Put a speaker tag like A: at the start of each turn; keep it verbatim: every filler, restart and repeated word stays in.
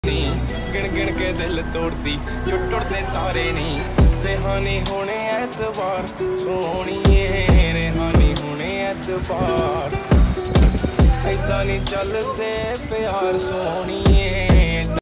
A: गिन गिन के दिल तोड़ती जो टुटते तारे नहीं। रेहानी होने एतबार सोहणिए, रेहानी होने एतबार ऐदा नहीं चलते प्यार सोहणिए।